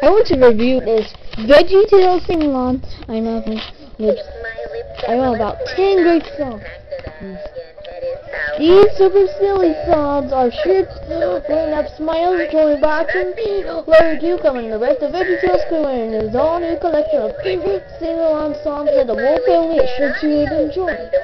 I want to review this Veggie Tales sing-along. I know about 10 great songs. These super silly songs are sure to bring up smiles, joy box, and Larry Q coming the rest of Veggie Tales in his all new collection of favorite sing-along songs that the whole family is sure to enjoy.